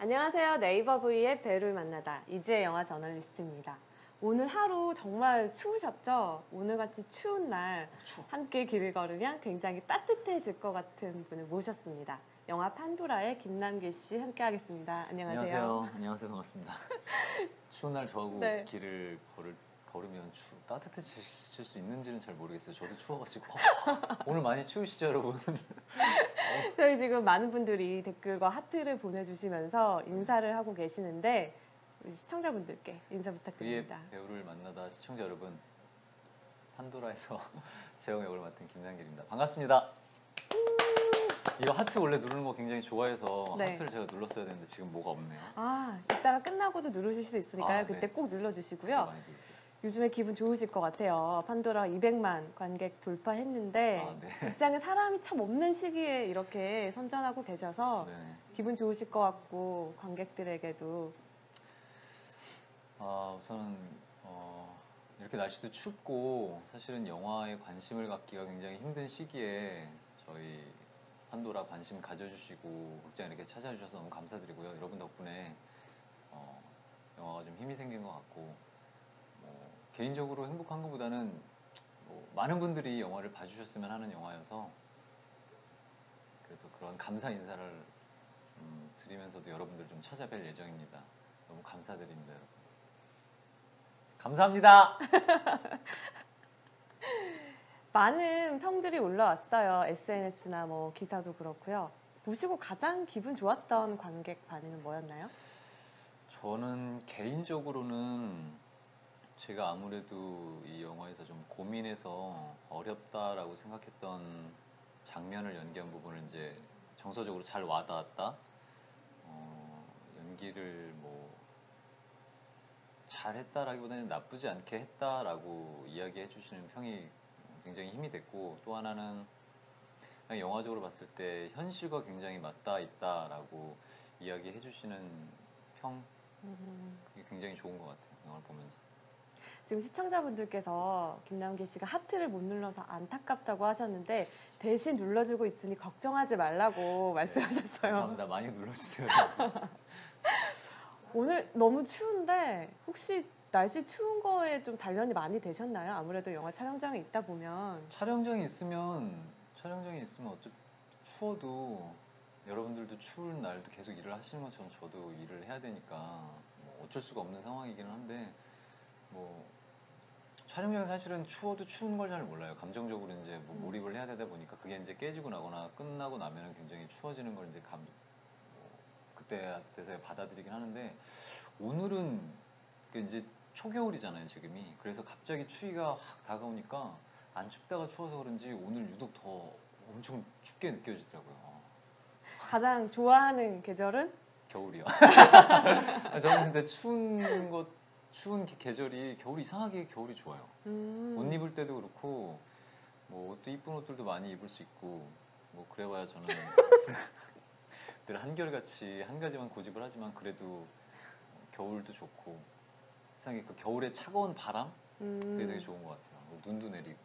안녕하세요. 네이버 V의 배우를 만나다 이지혜 영화 저널리스트입니다. 오늘 하루 정말 추우셨죠? 오늘같이 추운 날 함께 길을 걸으면 굉장히 따뜻해질 것 같은 분을 모셨습니다. 영화 판도라의 김남길 씨 함께 하겠습니다. 안녕하세요. 안녕하세요. 반갑습니다. 추운 날 저하고 네. 길을 걸으면 따뜻해질 수 있는지는 잘 모르겠어요. 저도 추워가지고. 오늘 많이 추우시죠, 여러분? 저희 지금 많은 분들이 댓글과 하트를 보내주시면서 인사를 하고 계시는데 우리 시청자분들께 인사 부탁드립니다. V의 배우를 만나다 시청자 여러분, 판도라에서 재영 역을 맡은 김남길입니다. 반갑습니다. 이거 하트 원래 누르는 거 굉장히 좋아해서 네. 하트를 제가 눌렀어야 되는데 지금 뭐가 없네요. 이따가 끝나고도 누르실 수 있으니까요. 그때 네. 꼭 눌러주시고요. 많이 누르세요. 요즘에 기분 좋으실 것 같아요. 판도라 200만 관객 돌파했는데 네. 입장에 사람이 참 없는 시기에 이렇게 선전하고 계셔서 네. 기분 좋으실 것 같고 관객들에게도 우선은 이렇게 날씨도 춥고 사실은 영화에 관심을 갖기가 굉장히 힘든 시기에 저희 판도라 관심 가져주시고 극장 이렇게 찾아주셔서 너무 감사드리고요. 여러분 덕분에 영화가 좀 힘이 생긴 것 같고 개인적으로 행복한 것보다는 많은 분들이 영화를 봐주셨으면 하는 영화여서 그래서 그런 감사 인사를 드리면서도 여러분들 좀 찾아뵐 예정입니다. 너무 감사드립니다, 여러분. 감사합니다. 많은 평들이 올라왔어요. SNS나 뭐 기사도 그렇고요. 보시고 가장 기분 좋았던 관객 반응은 뭐였나요? 저는 개인적으로는 제가 아무래도 이 영화에서 좀 고민해서 어렵다라고 생각했던 장면을 연기한 부분을 이제 정서적으로 잘 와닿았다. 연기를 잘했다라기보다는 나쁘지 않게 했다라고 이야기해 주시는 평이 굉장히 힘이 됐고, 또 하나는 그냥 영화적으로 봤을 때 현실과 굉장히 맞닿아 있다라고 이야기해 주시는 평, 그게 굉장히 좋은 것 같아요. 영화를 보면서. 지금 시청자분들께서 김남길 씨가 하트를 못 눌러서 안타깝다고 하셨는데 대신 눌러주고 있으니 걱정하지 말라고 말씀하셨어요. 감사합니다. 많이 눌러주세요. 오늘 너무 추운데 혹시 날씨 추운 거에 좀 단련이 많이 되셨나요? 아무래도 영화 촬영장에 있다 보면 촬영장이 있으면 어차피 추워도 여러분들도 추운 날도 계속 일을 하시는 것처럼 저도 일을 해야 되니까 어쩔 수가 없는 상황이기는 한데 촬영장은 사실은 추워도 추운 걸 잘 몰라요. 감정적으로 이제 몰입을 해야 되다 보니까 그게 이제 깨지고 나거나 끝나고 나면은 굉장히 추워지는 걸 이제 그때 돼서야 받아들이긴 하는데, 오늘은 이제 초겨울이잖아요, 지금이. 그래서 갑자기 추위가 확 다가오니까 안 춥다가 추워서 그런지 오늘 유독 더 엄청 춥게 느껴지더라고요. 가장 좋아하는 계절은? 겨울이요. 저는 근데 추운 계절이 이상하게 겨울이 좋아요. 옷 입을 때도 그렇고 옷도 이쁜 옷들도 많이 입을 수 있고 그래봐야 저는 늘 한결같이 한 가지만 고집을 하지만 그래도 겨울도 좋고 이상하게 그 겨울의 차가운 바람 그게 되게 좋은 것 같아요. 눈도 내리고.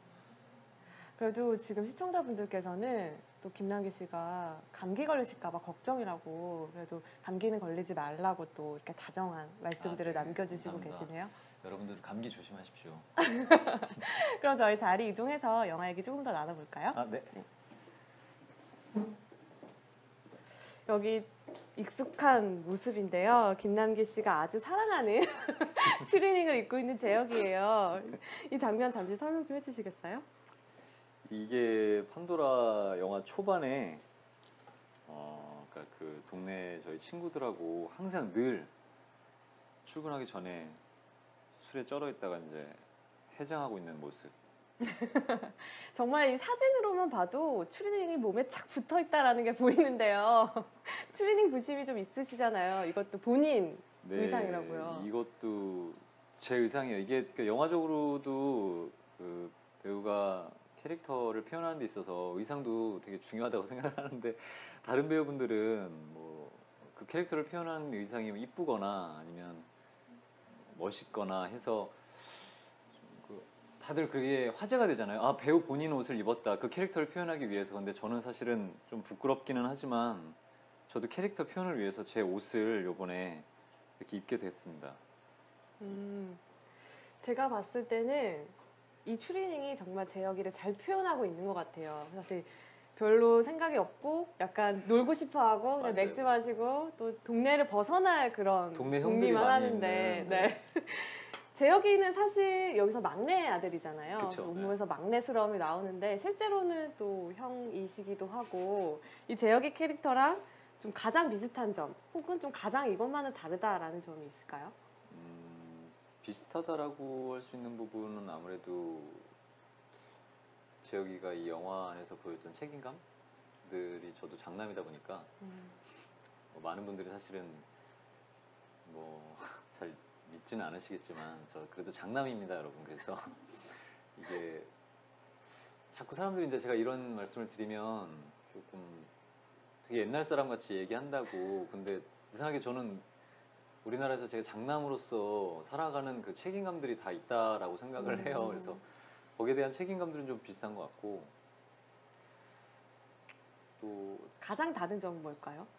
그래도 지금 시청자분들께서는 또 김남길 씨가 감기 걸리실까봐 걱정이라고, 그래도 감기는 걸리지 말라고 또 이렇게 다정한 말씀들을 네, 남겨주시고 감사합니다. 계시네요. 여러분들 감기 조심하십시오. 그럼 저희 자리 이동해서 영화 얘기 조금 더 나눠볼까요? 네. 여기 익숙한 모습인데요. 김남길 씨가 아주 사랑하는 추리닝을 입고 있는 제역이에요. 이 장면 잠시 설명 좀 해주시겠어요? 이게 판도라 영화 초반에 그러니까 그 동네 저희 친구들하고 항상 늘 출근하기 전에 술에 쩔어 있다가 이제 해장하고 있는 모습. 정말 이 사진으로만 봐도 추리닝이 몸에 착 붙어 있다라는 게 보이는데요. 추리닝 부심이 좀 있으시잖아요. 이것도 본인 의상이라고요. 이것도 제 의상이에요. 이게 그러니까 영화적으로도 그 배우가 캐릭터를 표현하는 데 있어서 의상도 되게 중요하다고 생각하는데, 다른 배우분들은 그 캐릭터를 표현하는 의상이 이쁘거나 아니면 멋있거나 해서 다들 그게 화제가 되잖아요. 배우 본인 옷을 입었다, 그 캐릭터를 표현하기 위해서. 근데 저는 사실은 좀 부끄럽기는 하지만 저도 캐릭터 표현을 위해서 제 옷을 요번에 이렇게 입게 됐습니다. 제가 봤을 때는 이 추리닝이 정말 재혁이를 잘 표현하고 있는 것 같아요. 사실 별로 생각이 없고 약간 놀고 싶어하고 그냥 맞아요. 맥주 마시고 또 동네를 벗어날 그런 동네 형들이 동리만 많이 하는데 있는, 네. 재혁이는 사실 여기서 막내 아들이잖아요. 그쵸, 온몸에서 막내스러움이 나오는데 실제로는 또 형이시기도 하고 이 재혁이 캐릭터랑 좀 가장 비슷한 점 혹은 좀 가장 이것만은 다르다라는 점이 있을까요? 비슷하다라고 할 수 있는 부분은 아무래도 재혁이가 이 영화 안에서 보였던 책임감들이 저도 장남이다 보니까 많은 분들이 사실은 뭐 잘 믿지는 않으시겠지만 저 그래도 장남입니다, 여러분. 그래서 이게 자꾸 사람들이 이제 제가 이런 말씀을 드리면 조금 되게 옛날 사람 같이 얘기한다고. 근데 이상하게 저는 우리나라에서 제가 장남으로서 살아가는 그 책임감들이 다 있다라고 생각을 해요. 그래서 거기에 대한 책임감들은 좀 비슷한 것 같고, 또 가장 다른 점은 뭘까요?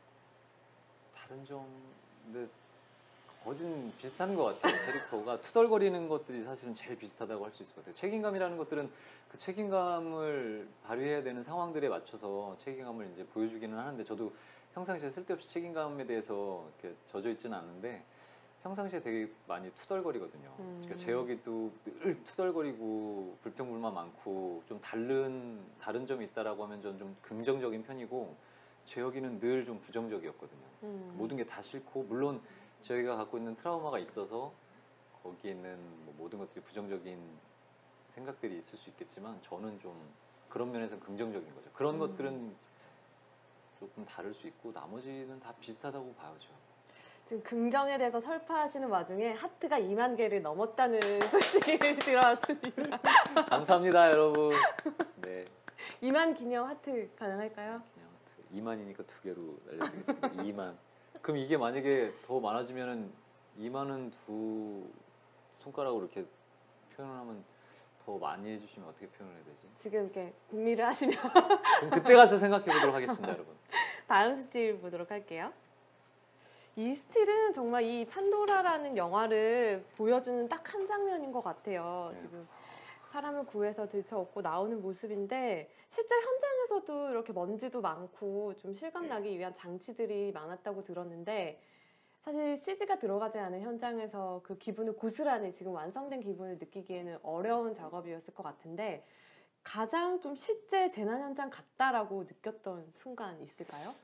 다른 점, 근데 거진 비슷한 것 같아요. 캐릭터가 투덜거리는 것들이 사실은 제일 비슷하다고 할 수 있을 것 같아요. 책임감이라는 것들은 그 책임감을 발휘해야 되는 상황들에 맞춰서 책임감을 이제 보여주기는 하는데, 저도 평상시에 쓸데없이 책임감에 대해서 이렇게 젖어 있지는 않은데 평상시에 되게 많이 투덜거리거든요. 그러니까 재혁이도 늘 투덜거리고 불평불만 많고 좀 다른 점이 있다라고 하면 저는 좀 긍정적인 편이고, 재혁이는 늘 좀 부정적이었거든요. 모든 게 다 싫고, 물론 저희가 갖고 있는 트라우마가 있어서 거기에 있는 뭐 모든 것들이 부정적인 생각들이 있을 수 있겠지만, 저는 좀 그런 면에서 긍정적인 거죠. 그런 것들은 조금 다를 수 있고 나머지는 다 비슷하다고 봐요, 저. 지금 긍정에 대해서 설파하시는 와중에 하트가 2만 개를 넘었다는 소식이 들어왔습니다. 감사합니다, 여러분. 네. 2만 기념 하트 가능할까요? 그냥 2만이니까 2개로 날려주겠습니다. 2만. 그럼 이게 만약에 더 많아지면은 2만은 두 손가락으로 이렇게 표현을 하면 더 많이 해주시면 어떻게 표현을 해야 되지? 지금 이렇게 궁리를 하시면 그럼 그때 가서 생각해 보도록 하겠습니다, 여러분. 다음 스틸 보도록 할게요. 이 스틸은 정말 이 판도라라는 영화를 보여주는 딱 한 장면인 것 같아요. 네. 지금 사람을 구해서 들쳐업고 나오는 모습인데 실제 현장에서도 이렇게 먼지도 많고 좀 실감나기 위한 장치들이 많았다고 들었는데, 사실 CG가 들어가지 않은 현장에서 그 기분을 고스란히 지금 완성된 기분을 느끼기에는 어려운 작업이었을 것 같은데, 가장 좀 실제 재난 현장 같다라고 느꼈던 순간 있을까요?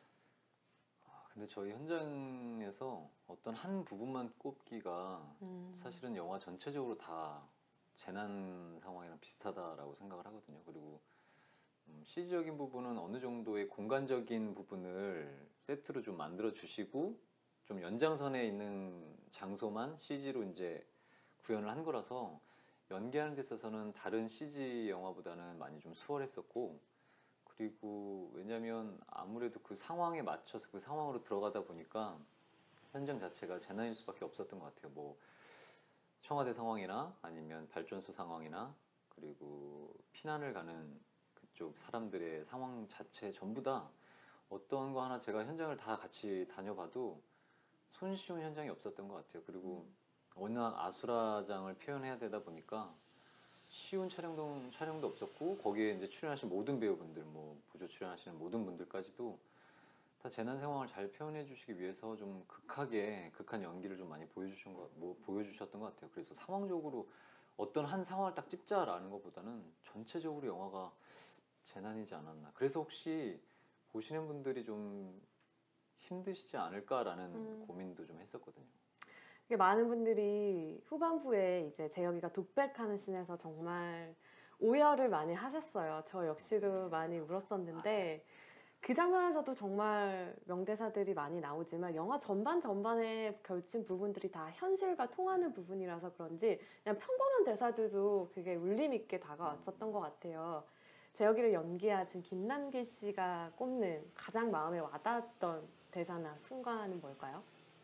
근데 저희 현장에서 어떤 한 부분만 꼽기가 사실은 영화 전체적으로 다 재난 상황이랑 비슷하다라고 생각을 하거든요. 그리고 CG적인 부분은 어느 정도의 공간적인 부분을 세트로 좀 만들어 주시고, 좀 연장선에 있는 장소만 CG로 이제 구현을 한 거라서 연기하는 데 있어서는 다른 CG 영화보다는 많이 좀 수월했었고, 그리고 왜냐면 아무래도 그 상황에 맞춰서 그 상황으로 들어가다 보니까 현장 자체가 재난일 수밖에 없었던 것 같아요. 뭐 청와대 상황이나 아니면 발전소 상황이나 그리고 피난을 가는 그쪽 사람들의 상황 자체 전부 다 어떤 거 하나 제가 현장을 다 같이 다녀봐도 손쉬운 현장이 없었던 것 같아요. 그리고 워낙 아수라장을 표현해야 되다 보니까 쉬운 촬영도 없었고, 거기에 이제 출연하신 모든 배우분들, 뭐 보조 출연하시는 모든 분들까지도 다 재난 상황을 잘 표현해 주시기 위해서 좀 극한 연기를 좀 많이 보여주셨던 것 같아요. 그래서 상황적으로 어떤 한 상황을 딱 찍자라는 것보다는 전체적으로 영화가 재난이지 않았나. 그래서 혹시 보시는 분들이 좀 힘드시지 않을까라는 고민도 좀 했었거든요. 많은 분들이 후반부에 이제 재혁이가 독백하는 씬에서 정말 오열을 많이 하셨어요. 저 역시도 많이 울었었는데, 그 장면에서도 정말 명대사들이 많이 나오지만 영화 전반에 걸친 부분들이 다 현실과 통하는 부분이라서 그런지 그냥 평범한 대사들도 되게 울림 있게 다가왔었던 것 같아요. 재혁이를 연기하신 김남길 씨가 꼽는 가장 마음에 와닿았던 대사나 순간은 뭘까요?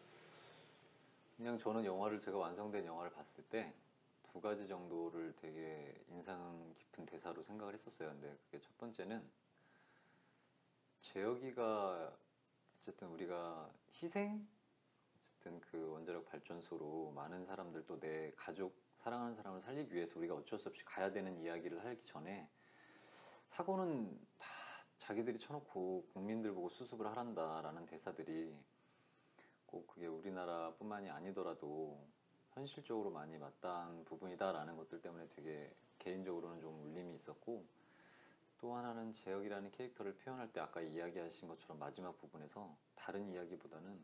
그냥 저는 제가 완성된 영화를 봤을 때 두 가지 정도를 되게 인상 깊은 대사로 생각을 했었어요. 근데 그게 첫 번째는 재혁이가 어쨌든 우리가 희생? 어쨌든 그 원자력 발전소로 많은 사람들 또 내 가족, 사랑하는 사람을 살리기 위해서 우리가 어쩔 수 없이 가야 되는 이야기를 하기 전에 사고는 다 자기들이 쳐놓고 국민들 보고 수습을 하란다라는 대사들이 꼭 그게 우리나라뿐만이 아니더라도 현실적으로 많이 마땅한 부분이다라는 것들 때문에 되게 개인적으로는 좀 울림이 있었고, 또 하나는 재혁이라는 캐릭터를 표현할 때 아까 이야기하신 것처럼 마지막 부분에서 다른 이야기보다는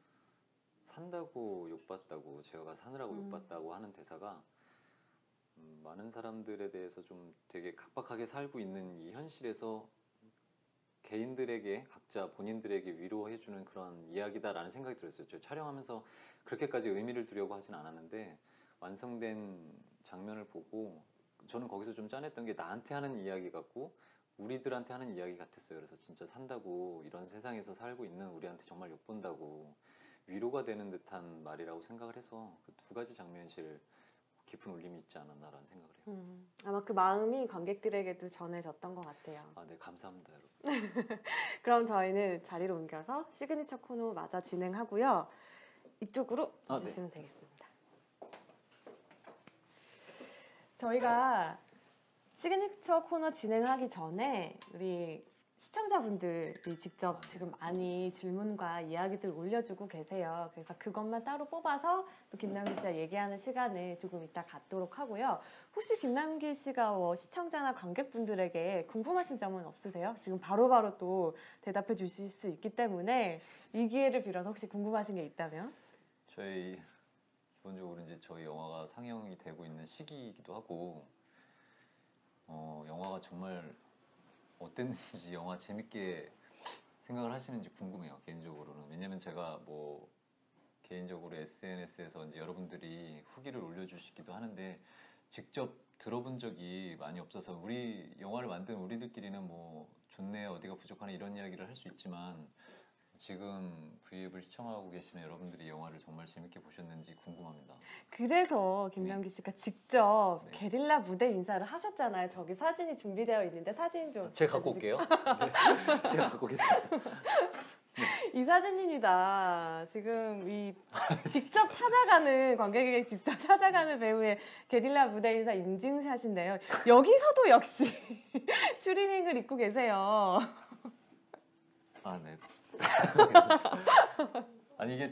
산다고 욕봤다고, 재혁아 사느라고 욕봤다고 하는 대사가 많은 사람들에 대해서 좀 되게 각박하게 살고 있는 이 현실에서 개인들에게 각자 본인들에게 위로해주는 그런 이야기다라는 생각이 들었어요. 저 촬영하면서 그렇게까지 의미를 두려고 하진 않았는데 완성된 장면을 보고 저는 거기서 좀 짠했던 게 나한테 하는 이야기 같고 우리들한테 하는 이야기 같았어요. 그래서 진짜 산다고, 이런 세상에서 살고 있는 우리한테 정말 욕본다고 위로가 되는 듯한 말이라고 생각을 해서 그 두 가지 장면이 제일 깊은 울림이 있지 않았나라는 생각을 해요. 아마 그 마음이 관객들에게도 전해졌던 것 같아요. 아, 네, 감사합니다, 여러분. 그럼 저희는 자리를 옮겨서 시그니처 코너 마저 진행하고요. 이쪽으로 와주시면 되겠습니다. 저희가 시그니처 코너 진행하기 전에 우리 시청자분들이 직접 지금 많이 질문과 이야기들 올려주고 계세요. 그래서 그것만 따로 뽑아서 또 김남길 씨와 얘기하는 시간을 조금 이따 갖도록 하고요. 혹시 김남길 씨가 시청자나 관객분들에게 궁금하신 점은 없으세요? 지금 바로바로 또 대답해 주실 수 있기 때문에 이 기회를 빌어서 혹시 궁금하신 게 있다면? 저희 기본적으로 이제 저희 영화가 상영이 되고 있는 시기이기도 하고 영화가 정말 어땠는지, 영화 재밌게 생각을 하시는지 궁금해요, 개인적으로는. 왜냐면 제가 뭐 개인적으로 SNS에서 이제 여러분들이 후기를 올려주시기도 하는데 직접 들어본 적이 많이 없어서, 우리 영화를 만든 우리들끼리는 뭐 좋네, 어디가 부족하네 이런 이야기를 할 수 있지만 지금 V앱을 시청하고 계시는 여러분들이 영화를 정말 재밌게 보셨는지 궁금합니다. 그래서 김남길 씨가 직접 네. 게릴라 무대 인사를 하셨잖아요. 저기 사진이 준비되어 있는데 사진 좀 제가 갖고 올게요. 네, 제가 갖고 오겠습니다. 이 사진입니다. 지금 이 직접 찾아가는, 관객에게 직접 찾아가는 배우의 게릴라 무대 인사 인증샷인데요. 여기서도 역시 추리닝을 입고 계세요. 아, 네. 아니 이게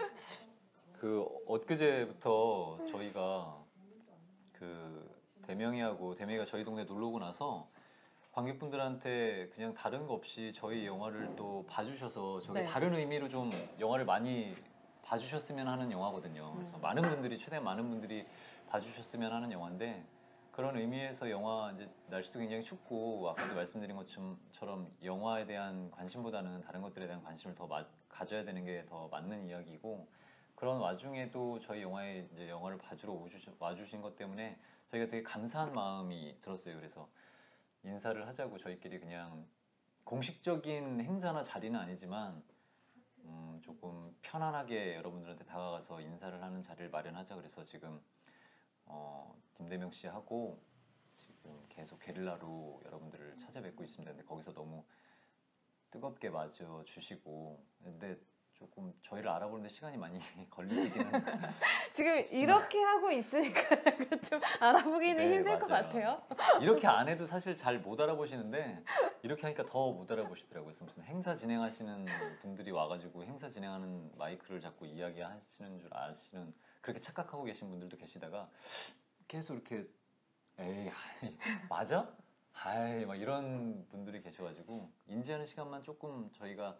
그 엊그제부터 저희가 그 대명이가 저희 동네 놀러 오고 나서 관객분들한테 그냥 다른 거 없이 저희 영화를 또 봐주셔서 저게 네. 다른 의미로 좀 영화를 많이 봐주셨으면 하는 영화거든요. 그래서 많은 분들이, 최대한 많은 분들이 봐주셨으면 하는 영화인데, 그런 의미에서 영화, 이제 날씨도 굉장히 춥고 아까도 말씀드린 것처럼 영화에 대한 관심보다는 다른 것들에 대한 관심을 더 가져야 되는 게 더 맞는 이야기고, 그런 와중에도 저희 영화에 이제 영화를 봐주러 와주신 것 때문에 저희가 되게 감사한 마음이 들었어요. 그래서 인사를 하자고 저희끼리 그냥 공식적인 행사나 자리는 아니지만 조금 편안하게 여러분들한테 다가가서 인사를 하는 자리를 마련하자 그래서 지금 김대명 씨하고 지금 계속 게릴라로 여러분들을 찾아뵙고 있습니다. 근데 거기서 너무 뜨겁게 맞아 주시고, 근데 조금 저희를 알아보는데 시간이 많이 걸리시긴 한데 지금 이렇게 하고 있으니까 좀 알아보기는 네, 힘들 것 맞아요. 같아요. 이렇게 안 해도 사실 잘 못 알아보시는데 이렇게 하니까 더 못 알아보시더라고요. 그래서 무슨 행사 진행하시는 분들이 와가지고 행사 진행하는 마이크를 잡고 이야기하시는 줄 아시는, 그렇게 착각하고 계신 분들도 계시다가 계속 이렇게 에이 맞아? 아이 막 이런 분들이 계셔가지고 인지하는 시간만 조금 저희가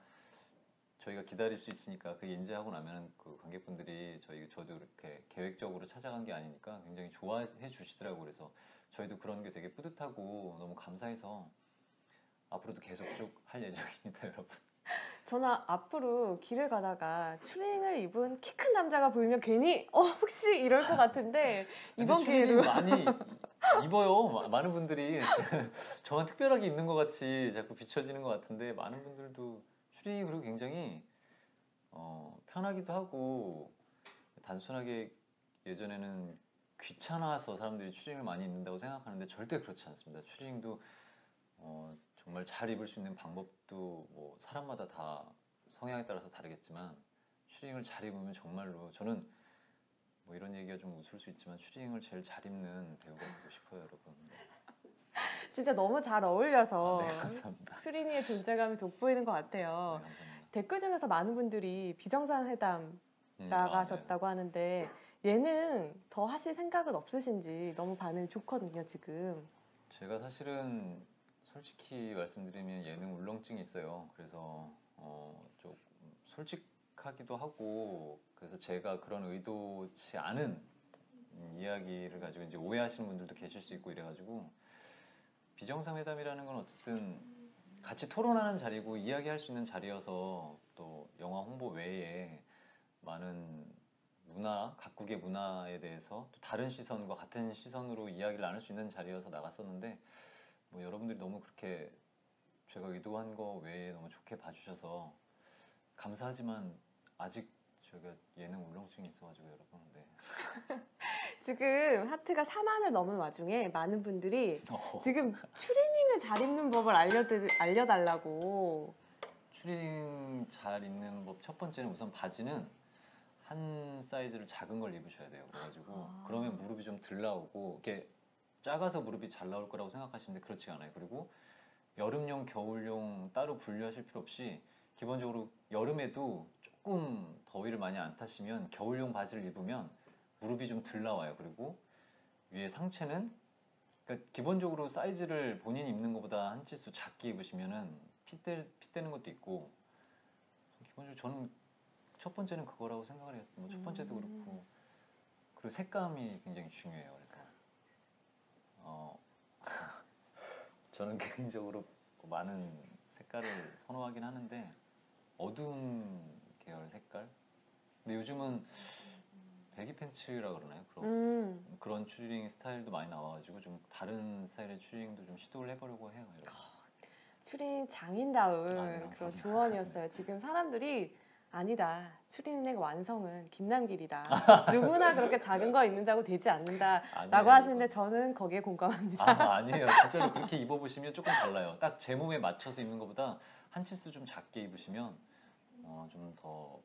기다릴 수 있으니까, 그 인지하고 나면은 그 관객분들이 저도 이렇게 계획적으로 찾아간 게 아니니까 굉장히 좋아해 주시더라고요. 그래서 저희도 그런 게 되게 뿌듯하고 너무 감사해서 앞으로도 계속 쭉 할 예정입니다, 여러분. 저는 앞으로 길을 가다가 추리닝을 입은 키 큰 남자가 보이면 괜히 혹시 이럴 것 같은데 이번 기회로 많이 입어요. 많은 분들이 저만 특별하게 입는 것 같이 자꾸 비춰지는 것 같은데, 많은 분들도 추리닝이 그리고 굉장히 편하기도 하고, 단순하게 예전에는 귀찮아서 사람들이 추리닝을 많이 입는다고 생각하는데 절대 그렇지 않습니다. 추리닝도 정말 잘 입을 수 있는 방법도 뭐 사람마다 다 성향에 따라서 다르겠지만 추리닝을 잘 입으면 정말로 저는 뭐 이런 얘기가 좀 웃을 수 있지만 추리닝을 제일 잘 입는 배우가 되고 싶어요, 여러분. 진짜 너무 잘 어울려서 네, 감사합니다. 추리닝의 존재감이 돋보이는 것 같아요. 네, 감사합니다. 댓글 중에서 많은 분들이 비정상회담 나가셨다고 하는데 예능 더 하실 생각은 없으신지 너무 반응이 좋거든요, 지금. 제가 사실은 솔직히 말씀드리면 예능 울렁증이 있어요. 그래서 좀 솔직하기도 하고 그래서 제가 그런 의도치 않은 이야기를 가지고 이제 오해하시는 분들도 계실 수 있고 이래가지고 비정상회담이라는 건 어쨌든 같이 토론하는 자리고 이야기할 수 있는 자리여서 또 영화 홍보 외에 많은 문화, 각국의 문화에 대해서 또 다른 시선과 같은 시선으로 이야기를 나눌 수 있는 자리여서 나갔었는데 뭐 여러분들이 너무 그렇게 제가 의도한 거 외에 너무 좋게 봐주셔서 감사하지만 아직 제가 예능 울렁증이 있어가지고 여러분 네. 지금 하트가 4만을 넘은 와중에 많은 분들이 지금 추리닝을 잘 입는 법을 알려달라고. 추리닝 잘 입는 법 첫 번째는 우선 바지는 한 사이즈를 작은 걸 입으셔야 돼요. 그래가지고 그러면 무릎이 좀 덜 나오고 이렇게 작아서 무릎이 잘 나올 거라고 생각하시는데 그렇지가 않아요. 그리고 여름용, 겨울용 따로 분류하실 필요 없이 기본적으로 여름에도 조금 더위를 많이 안 타시면 겨울용 바지를 입으면 무릎이 좀 덜 나와요. 그리고 위에 상체는 그러니까 기본적으로 사이즈를 본인이 입는 것보다 한 치수 작게 입으시면은 핏되는 것도 있고 기본적으로 저는 첫 번째는 그거라고 생각을 해요. 뭐 첫 번째도 그렇고 그리고 색감이 굉장히 중요해요. 그래서 저는 개인적으로 많은 색깔을 선호하긴 하는데 어두운 계열 색깔. 근데 요즘은 배기 팬츠라 그러나요? 그런 추리닝 스타일도 많이 나와가지고 좀 다른 스타일의 추리닝도 좀 시도를 해보려고 해요. 이렇게. 추리닝 장인다운 네, 그런 조언이었어요. 지금 사람들이 아니다. 추리닝의 완성은 김남길이다. 누구나 그렇게 작은 거 입는다고 되지 않는다라고 아니에요, 하시는데 이건. 저는 거기에 공감합니다. 아니에요. 진짜로 그렇게 입어보시면 조금 달라요. 딱 제 몸에 맞춰서 입는 것보다 한 치수 좀 작게 입으시면 좀 더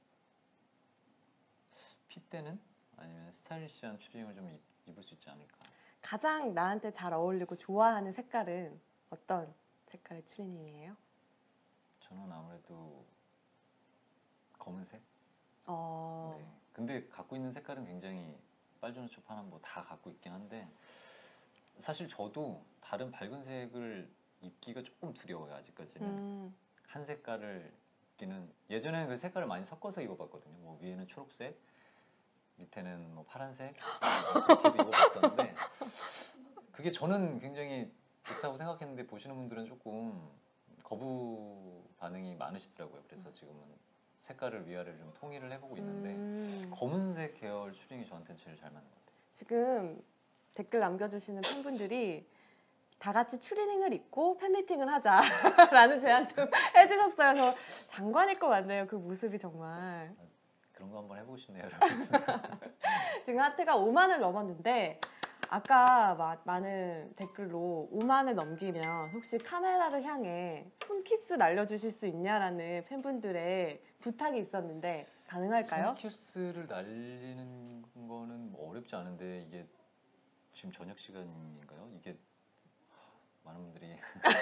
핏되는 아니면 스타일리시한 추리닝을 좀 입을 수 있지 않을까. 가장 나한테 잘 어울리고 좋아하는 색깔은 어떤 색깔의 추리닝이에요? 저는 아무래도 검은색. 어, 네. 근데 갖고 있는 색깔은 굉장히 빨주노초 파란 뭐 다 갖고 있긴 한데 사실 저도 다른 밝은 색을 입기가 조금 두려워요. 아직까지는 한 색깔을 입기는 예전에는 그 색깔을 많이 섞어서 입어봤거든요. 뭐 위에는 초록색, 밑에는 뭐 파란색 이렇게도 입어봤었는데 그게 저는 굉장히 좋다고 생각했는데 보시는 분들은 조금 거부 반응이 많으시더라고요. 그래서 지금은 색깔을 위아래를 좀 통일을 해보고 있는데 검은색 계열 추리닝이 저한테는 제일 잘 맞는 것 같아요. 지금 댓글 남겨주시는 팬분들이 다 같이 추리닝을 입고 팬미팅을 하자라는 제안도 해주셨어요. 저 장관일 것 같네요. 그 모습이 정말. 그런 거 한번 해보고 싶네요, 여러분. 지금 하트가 5만을 넘었는데 아까 많은 댓글로 5만을 넘기면 혹시 카메라를 향해 손키스 날려주실 수 있냐라는 팬분들의 부탁이 있었는데 가능할까요? 손키스를 날리는 거는 뭐 어렵지 않은데 이게 지금 저녁 시간인가요? 이게 많은 분들이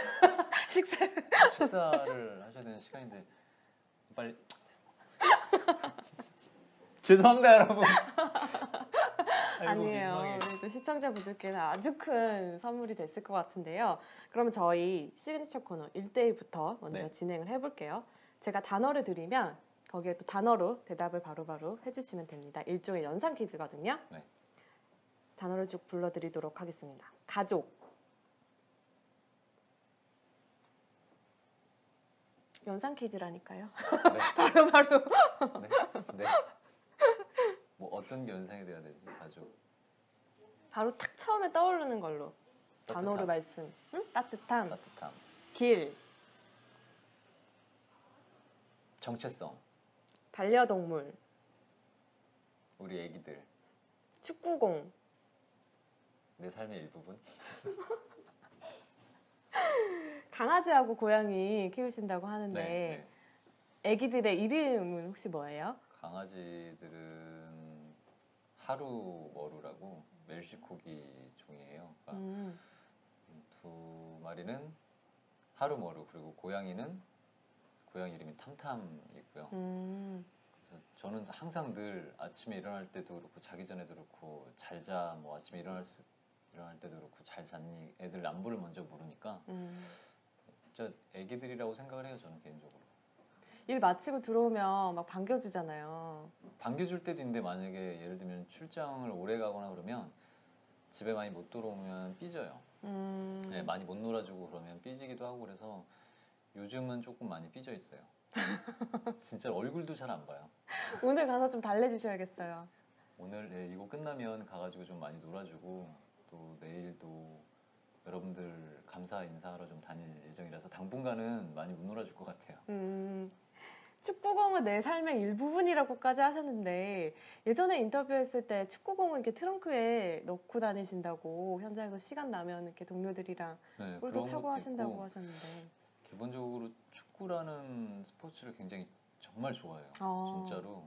식사를 하셔야 되는 시간인데 빨리 죄송합니다 여러분. 아니에요. 우리 또 시청자분들께는 아주 큰 선물이 됐을 것 같은데요. 그러면 저희 시그니처 코너 1대1부터 먼저 네. 진행을 해볼게요. 제가 단어를 드리면 거기에 또 단어로 대답을 바로바로 해주시면 됩니다. 일종의 연상 퀴즈거든요. 네. 단어를 쭉 불러드리도록 하겠습니다. 가족. 연상 퀴즈라니까요. 네. 바로바로. 네. 네. 뭐 어떤 연상이 돼야 되지? 가족. 바로 탁 처음에 떠오르는 걸로. 따뜻함. 단어로 말씀. 응? 따뜻함. 따뜻함. 길. 정체성. 반려동물. 우리 애기들. 축구공. 내 삶의 일부분. 강아지하고 고양이 키우신다고 하는데 네. 아기들의 이름은 혹시 뭐예요? 강아지들은 하루머루라고 멜시코기 종이에요. 그러니까 두 마리는 하루머루, 그리고 고양이 이름이 탐탐이고요. 그래서 저는 항상 늘 아침에 일어날 때도 그렇고 자기 전에도 그렇고 잘 자, 뭐 아침에 일어날 때도 그렇고 잘 잤니? 애들 안부를 먼저 물으니까 진짜 애기들이라고 생각을 해요, 저는 개인적으로. 일 마치고 들어오면 막 반겨주잖아요. 반겨줄 때도 있는데 만약에 예를 들면 출장을 오래 가거나 그러면 집에 많이 못 들어오면 삐져요. 네, 많이 못 놀아주고 그러면 삐지기도 하고 그래서 요즘은 조금 많이 삐져 있어요. 진짜 얼굴도 잘 안 봐요. 오늘 가서 좀 달래주셔야겠어요. 오늘 이거 끝나면 가가지고 좀 많이 놀아주고 또 내일도 여러분들 감사 인사하러 좀 다닐 예정이라서 당분간은 많이 못 놀아줄 것 같아요. 축구공은 내 삶의 일부분이라고까지 하셨는데 예전에 인터뷰했을 때 축구공을 이렇게 트렁크에 넣고 다니신다고 현장에서 시간 나면 이렇게 동료들이랑 네, 골도 그런 차고 것도 하신다고 있고 하셨는데 기본적으로 축구라는 스포츠를 굉장히 정말 좋아해요. 진짜로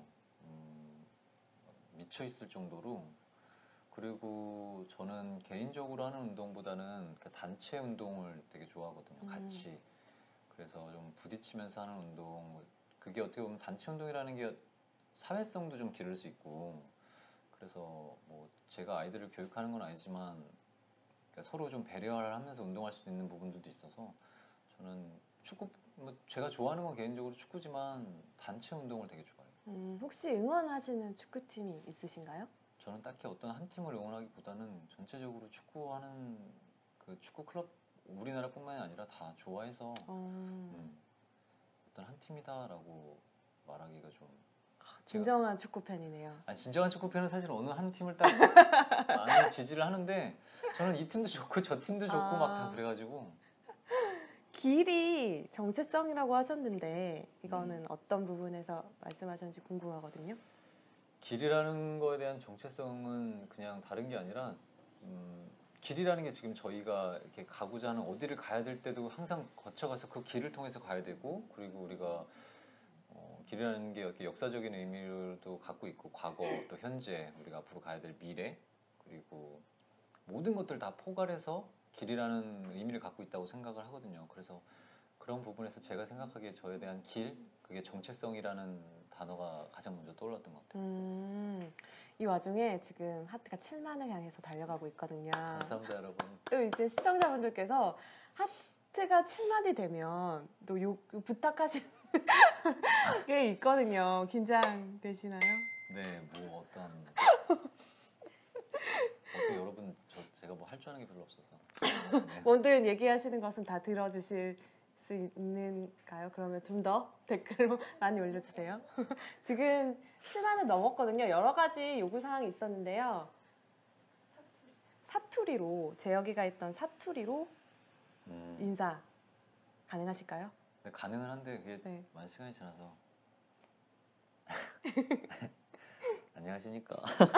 미쳐 있을 정도로. 그리고 저는 개인적으로 하는 운동보다는 단체 운동을 되게 좋아하거든요. 같이. 그래서 좀 부딪히면서 하는 운동. 그게 어떻게 보면 단체 운동이라는 게 사회성도 좀 기를 수 있고. 그래서 뭐 제가 아이들을 교육하는 건 아니지만 서로 좀 배려를 하면서 운동할 수 있는 부분들도 있어서 저는 축구, 뭐 제가 좋아하는 건 개인적으로 축구지만 단체 운동을 되게 좋아해요. 혹시 응원하시는 축구팀이 있으신가요? 저는 딱히 어떤 한 팀을 응원하기보다는 전체적으로 축구하는 그 축구 클럽 우리나라뿐만이 아니라 다 좋아해서 어떤 한 팀이다라고 말하기가 좀 진정한 축구 팬이네요. 아니, 진정한 축구 팬은 사실 어느 한 팀을 딱 많이 지지를 하는데 저는 이 팀도 좋고 저 팀도 좋고 막 다 그래가지고. 길이 정체성이라고 하셨는데 이거는 어떤 부분에서 말씀하셨는지 궁금하거든요. 길이라는 거에 대한 정체성은 그냥 다른 게 아니라 길이라는 게 지금 저희가 이렇게 가고자 하는 어디를 가야 될 때도 항상 거쳐가서 그 길을 통해서 가야 되고, 그리고 우리가 길이라는 게 이렇게 역사적인 의미도 갖고 있고, 과거 또 현재 우리가 앞으로 가야 될 미래, 그리고 모든 것들 다 포괄해서 길이라는 의미를 갖고 있다고 생각을 하거든요. 그래서 그런 부분에서 제가 생각하기에 저에 대한 길, 그게 정체성이라는 단어가 가장 먼저 떠올랐던 것 같아요. 이 와중에 지금 하트가 7만을 향해서 달려가고 있거든요. 감사합니다, 여러분. 또 이제 시청자분들께서 하트가 7만이 되면 또 부탁하시는 게 있거든요. 긴장되시나요? 네, 뭐 어떤 여러분 제가 뭐 할 줄 아는 게 별로 없어서. 네. 뭐든 얘기하시는 것은 다 들어주실 수 있는가요? 그러면 좀 더 댓글로 많이 올려주세요. 지금 7만을 넘었거든요. 여러 가지 요구사항이 있었는데요. 사투리로 재혁이가 했던 사투리로 인사 가능하실까요? 네, 가능은 한데 그게 네. 많은 시간이 지나서. 안녕하십니까.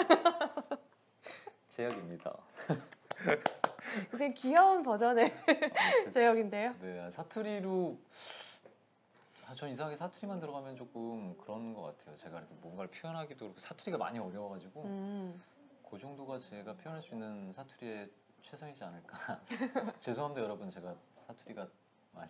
재혁입니다. 이제 귀여운 버전의 재혁인데요. 네, 사투리로 전 이상하게 사투리만 들어가면 조금 그런 것 같아요. 제가 이렇게 뭔가를 표현하기도 그렇고 사투리가 많이 어려워가지고 그 정도가 제가 표현할 수 있는 사투리의 최선이지 않을까. 죄송합니다, 여러분. 제가 사투리가 많이.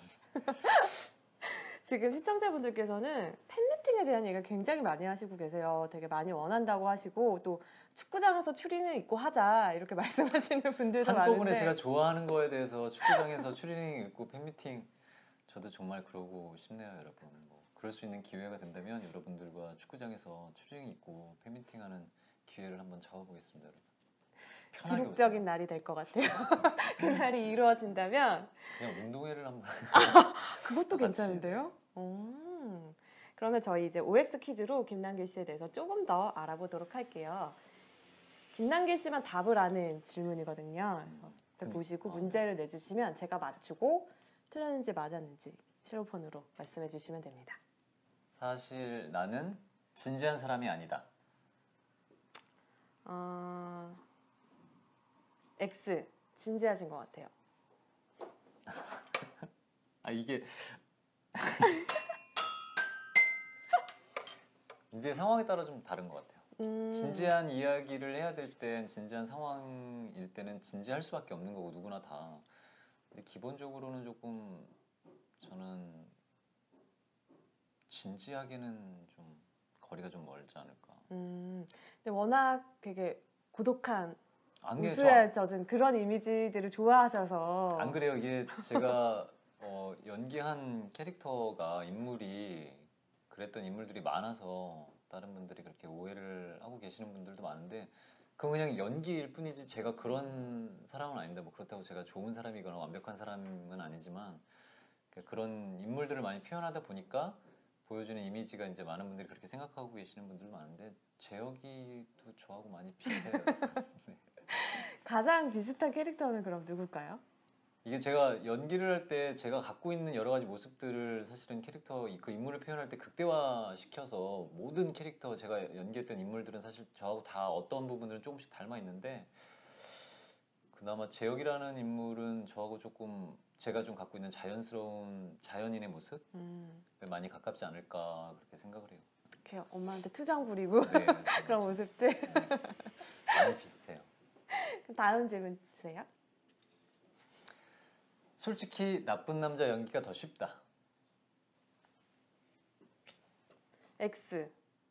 지금 시청자분들께서는 팬미팅에 대한 얘기를 굉장히 많이 하시고 계세요. 되게 많이 원한다고 하시고 또 축구장에서 추리닝 입고 하자 이렇게 말씀하시는 분들도 많은데 한꺼번에 제가 좋아하는 거에 대해서 축구장에서 추리닝 입고 팬미팅 저도 정말 그러고 싶네요, 여러분. 뭐 그럴 수 있는 기회가 된다면 여러분들과 축구장에서 추리닝 입고 팬미팅하는 기회를 한번 잡아보겠습니다, 여러분. 편하게 기록적인 오세요. 날이 될 것 같아요. 그 날이 이루어진다면 그냥 운동회를 한번. 그것도 같이. 괜찮은데요? 그러면 저희 이제 OX 퀴즈로 김남길 씨에 대해서 조금 더 알아보도록 할게요. 김남길 씨만 답을 아는 질문이거든요. 그래서 보시고 문제를 내주시면 제가 맞추고 틀렸는지 맞았는지 실로폰으로 말씀해 주시면 됩니다. 사실 나는 진지한 사람이 아니다. X 진지하신 것 같아요. 아 이게 이제 상황에 따라 좀 다른 것 같아요. 음. 진지한 이야기를 해야 될 땐 진지한 상황일 때는 진지할 수밖에 없는 거고 누구나 다. 근데 기본적으로는 조금 저는 진지하게는 좀 거리가 좀 멀지 않을까. 근데 워낙 되게 고독한 안 그래요. 우수에 젖은 그런 이미지들을 좋아하셔서 안 그래요. 이게 제가 연기한 캐릭터가 인물이 그랬던 인물들이 많아서 다른 분들이 그렇게 오해를 하고 계시는 분들도 많은데 그건 그냥 연기일 뿐이지 제가 그런 사람은 아닌데 뭐 그렇다고 제가 좋은 사람이거나 완벽한 사람은 아니지만 그런 인물들을 많이 표현하다 보니까 보여주는 이미지가 이제 많은 분들이 그렇게 생각하고 계시는 분들 많은데 재혁이도 저하고 많이 비슷해요. 네. 가장 비슷한 캐릭터는 그럼 누굴까요? 이게 제가 연기를 할 때 제가 갖고 있는 여러 가지 모습들을 사실은 캐릭터 그 인물을 표현할 때 극대화 시켜서 모든 캐릭터 제가 연기했던 인물들은 사실 저하고 다 어떤 부분들은 조금씩 닮아 있는데 그나마 재혁이라는 인물은 저하고 조금 제가 좀 갖고 있는 자연스러운 자연인의 모습에 많이 가깝지 않을까 그렇게 생각을 해요. 이렇게 엄마한테 투정 부리고 네, 그런 모습들. 네, 많이 비슷해요. 다음 질문 주세요. 솔직히 나쁜 남자 연기가 더 쉽다. X.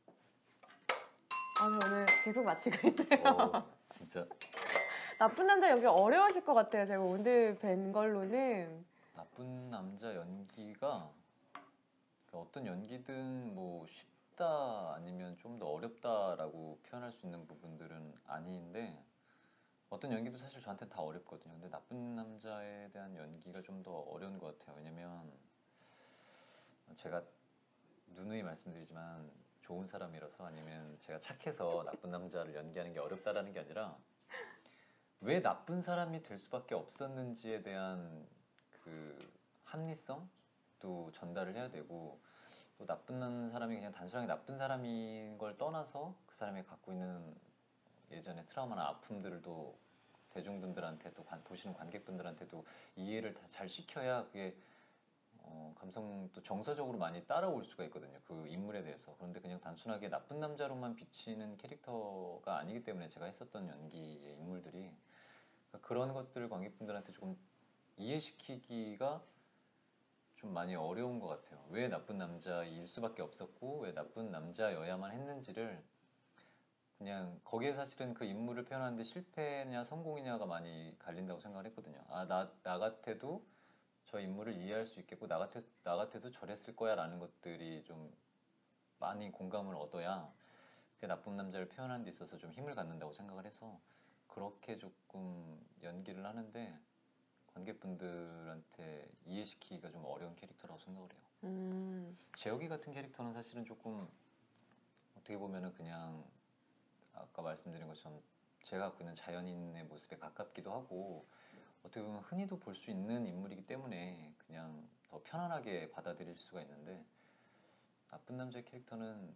아니 오늘 계속 맞히고 있네요. 진짜 나쁜 남자 연기 어려우실 것 같아요. 제가 오늘 뵌 걸로는. 나쁜 남자 연기가 어떤 연기든 뭐 쉽다 아니면 좀 더 어렵다라고 표현할 수 있는 부분들은 아닌데 어떤 연기도 사실 저한테는 다 어렵거든요. 근데 나쁜 남자에 대한 연기가 좀 더 어려운 것 같아요. 왜냐면 제가 누누이 말씀드리지만 좋은 사람이라서 아니면 제가 착해서 나쁜 남자를 연기하는 게 어렵다라는 게 아니라 왜 나쁜 사람이 될 수밖에 없었는지에 대한 그 합리성도 전달을 해야 되고 또 나쁜 사람이 그냥 단순하게 나쁜 사람인 걸 떠나서 그 사람이 갖고 있는 예전의 트라우마나 아픔들을 또 대중분들한테 또 보시는 관객분들한테도 이해를 다 잘 시켜야 그게 감성 또 정서적으로 많이 따라올 수가 있거든요. 그 인물에 대해서. 그런데 그냥 단순하게 나쁜 남자로만 비치는 캐릭터가 아니기 때문에 제가 했었던 연기의 인물들이 그러니까 그런 것들을 관객분들한테 조금 이해시키기가 좀 많이 어려운 것 같아요. 왜 나쁜 남자일 수밖에 없었고 왜 나쁜 남자여야만 했는지를 그냥 거기에 사실은 그 인물을 표현하는데 실패냐 성공이냐가 많이 갈린다고 생각을 했거든요. 나 같아도 저 인물을 이해할 수 있겠고 나 같아도 저랬을 거야 라는 것들이 좀 많이 공감을 얻어야 그 나쁜 남자를 표현하는 데 있어서 좀 힘을 갖는다고 생각을 해서 그렇게 조금 연기를 하는데 관객분들한테 이해시키기가 좀 어려운 캐릭터라고 생각을 해요. 재혁이 같은 캐릭터는 사실은 조금 어떻게 보면은 그냥 아까 말씀드린 것처럼 제가 갖고 있는 자연인의 모습에 가깝기도 하고 어떻게 보면 흔히도 볼 수 있는 인물이기 때문에 그냥 더 편안하게 받아들일 수가 있는데 나쁜 남자의 캐릭터는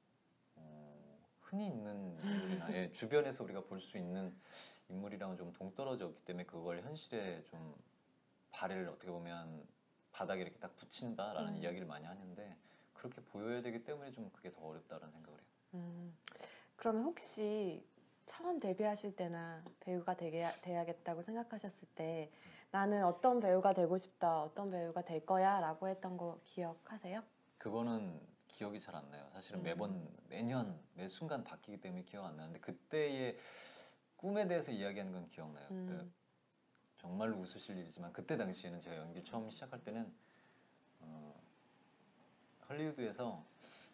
흔히 있는 인물이나 주변에서 우리가 볼 수 있는 인물이랑은 좀 동떨어져 있기 때문에 그걸 현실에 좀 발을 어떻게 보면 바닥에 이렇게 딱 붙인다라는 이야기를 많이 하는데 그렇게 보여야 되기 때문에 좀 그게 더 어렵다라는 생각을 해요. 그러면 혹시 처음 데뷔하실 때나 배우가 돼야겠다고 생각하셨을 때 나는 어떤 배우가 되고 싶다, 어떤 배우가 될 거야 라고 했던 거 기억하세요? 그거는 기억이 잘 안 나요. 사실은 매년 매 순간 바뀌기 때문에 기억 안 나는데 그때의 꿈에 대해서 이야기하는 건 기억나요. 그때 정말로 웃으실 일이지만 그때 당시에는 제가 연기를 처음 시작할 때는 헐리우드에서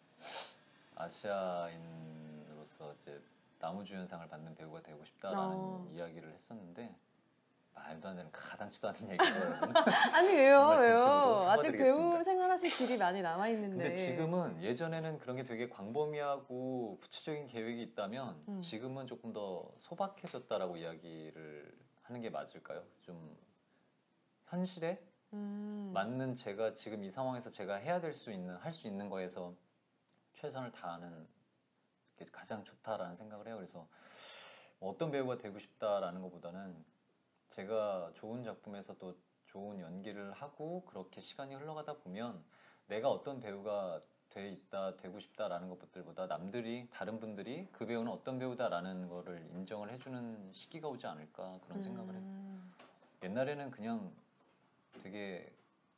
아시아인으로서 이제 나무주연상을 받는 배우가 되고 싶다라는 이야기를 했었는데 말도 안 되는 가당치도 않은 얘기더라고요. 아니 왜요? 정말 왜요? 진심으로 아직 사과드리겠습니다. 배우 생활하실 길이 많이 남아 있는데. 근데 지금은 예전에는 그런 게 되게 광범위하고 구체적인 계획이 있다면 지금은 조금 더 소박해졌다라고 이야기를 하는 게 맞을까요? 좀 현실에 맞는 제가 지금 이 상황에서 제가 해야 될 수 있는 할 수 있는 거에서 최선을 다하는 게 가장 좋다라는 생각을 해요. 그래서 어떤 배우가 되고 싶다라는 것보다는 제가 좋은 작품에서 또 좋은 연기를 하고 그렇게 시간이 흘러가다 보면 내가 어떤 배우가 되고 싶다라는 것들보다 남들이 다른 분들이 그 배우는 어떤 배우다라는 거를 인정을 해주는 시기가 오지 않을까 그런 생각을 해요. 옛날에는 그냥 되게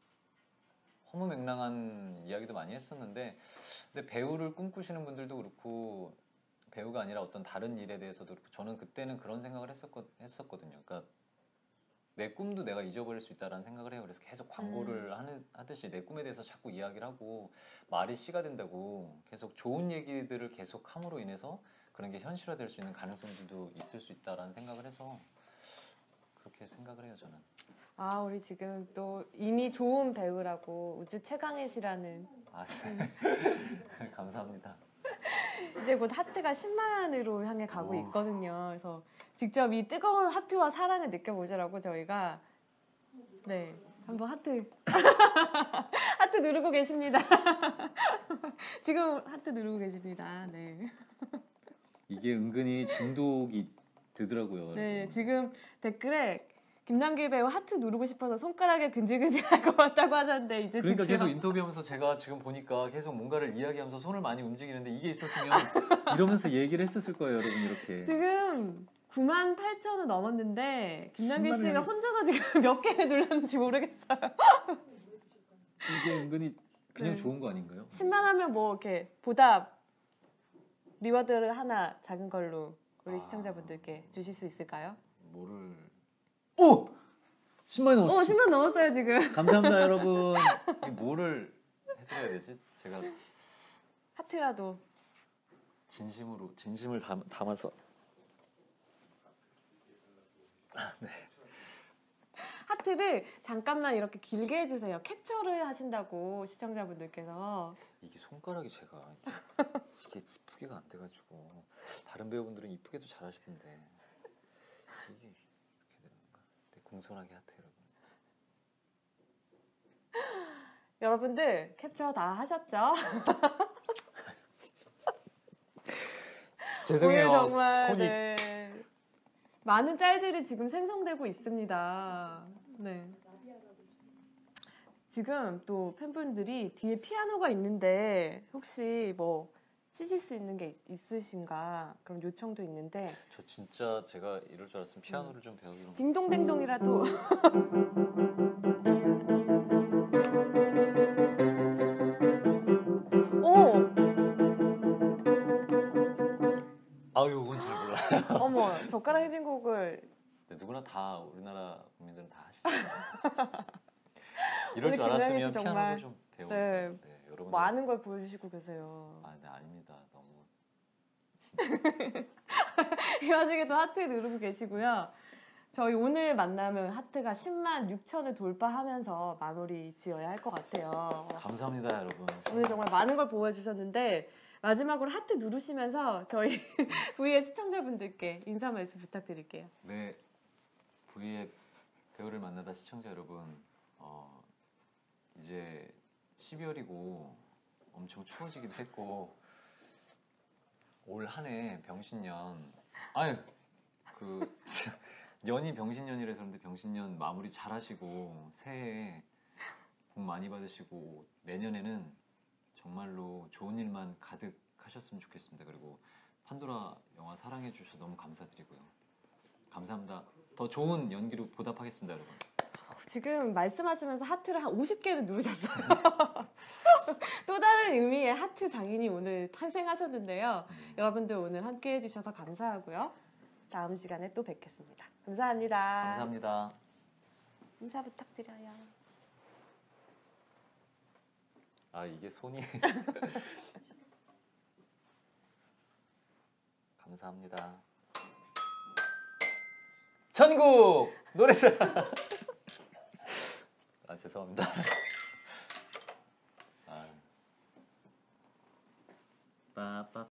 허무맹랑한 이야기도 많이 했었는데 근데 배우를 꿈꾸시는 분들도 그렇고 배우가 아니라 어떤 다른 일에 대해서도 그렇고 저는 그때는 그런 생각을 했었거든요. 그러니까 내 꿈도 내가 잊어버릴 수 있다라는 생각을 해요. 그래서 계속 광고를 하듯이 내 꿈에 대해서 자꾸 이야기를 하고 말이 씨가 된다고 계속 좋은 얘기들을 계속 함으로 인해서 그런 게 현실화될 수 있는 가능성들도 있을 수 있다라는 생각을 해서 그렇게 생각을 해요, 저는. 아, 우리 지금 또 이미 좋은 배우라고 우주 최강의 시라는 아, 네. 감사합니다. 이제 곧 하트가 10만으로 향해 가고 있거든요. 그래서 직접 이 뜨거운 하트와 사랑을 느껴보시라고 저희가 네 한번 하트 하트 누르고 계십니다. 지금 하트 누르고 계십니다. 네. 이게 은근히 중독이 되더라고요. 네, 여러분. 지금 댓글에 김남길 배우 하트 누르고 싶어서 손가락에 근질근질할 것 같다고 하셨는데 이제 그러니까 드디어 계속 인터뷰하면서 제가 지금 보니까 계속 뭔가를 이야기하면서 손을 많이 움직이는데 이게 있었으면 이러면서 얘기를 했었을 거예요, 여러분 이렇게. 지금 98,000은 넘었는데 김남길 10만 씨가 명이- 혼자서 지금 몇 개를 눌렀는지 모르겠어요. 이게 은근히 그냥 네. 좋은 거 아닌가요? 10만 하면 뭐 이렇게 보답 리워드를 하나 작은 걸로 우리 아. 시청자분들께 주실 수 있을까요? 뭐를 오! 10만이 오, 넘었어. 10만 넘었어요 지금. 감사합니다, 여러분. 이게 뭐를 해드려야 되지? 제가 하트라도. 진심을 담아서. 하트를 잠깐만 이렇게 길게 해주세요. 캡처를 하신다고 시청자분들께서. 이게 손가락이 제가 이게 이쁘게가 안 돼가지고 다른 배우분들은 이쁘게도 잘하시던데 이게 이렇게 되는 건가? 되게 공손하게 하트 여러분. 여러분들 캡처 다 하셨죠? 죄송해요. 오늘 정말 손이 네, 많은 짤들이 지금 생성되고 있습니다. 네. 지금 또 팬분들이 뒤에 피아노가 있는데 혹시 뭐 치실 수 있는 게 있으신가 그런 요청도 있는데 저 진짜 제가 이럴 줄 알았으면 피아노를 좀 배우기로. 딩동댕동이라도 오! 아유, 이건 잘 몰라요. 어머 젓가락 해진곡을 근데 누구나 다 우리나라 국민들은 다 하시잖아요. 이럴 우리 줄 김나연 알았으면 씨 정말 피아노를 좀 배우고. 네. 네, 여러분. 많은 걸 보여주시고 계세요. 아, 네, 아닙니다. 너무. 이 와중에도 하트 누르고 계시고요. 저희 오늘 만나면 하트가 10만 6천을 돌파하면서 마무리 지어야 할 것 같아요. 감사합니다, 여러분. 오늘 정말 많은 걸 보여주셨는데 마지막으로 하트 누르시면서 저희 V의 시청자분들께 인사 말씀 부탁드릴게요. 네, V의 배우를 만나다 시청자 여러분, 이제 12월이고 엄청 추워지기도 했고 올 한 해 병신년, 아유 그 년이 병신년이라서 그런데 병신년 마무리 잘하시고 새해 복 많이 받으시고 내년에는 정말로 좋은 일만 가득하셨으면 좋겠습니다. 그리고 판도라 영화 사랑해 주셔서 너무 감사드리고요. 감사합니다. 더 좋은 연기로 보답하겠습니다, 여러분. 지금 말씀하시면서 하트를 한 50개는 누르셨어요. 또 다른 의미의 하트 장인이 오늘 탄생하셨는데요. 여러분들 오늘 함께 해주셔서 감사하고요. 다음 시간에 또 뵙겠습니다. 감사합니다. 감사합니다. 인사 부탁드려요. 아, 이게 손이 감사합니다. 전국 노래자. 아, 죄송합니다. 아. 빠빠.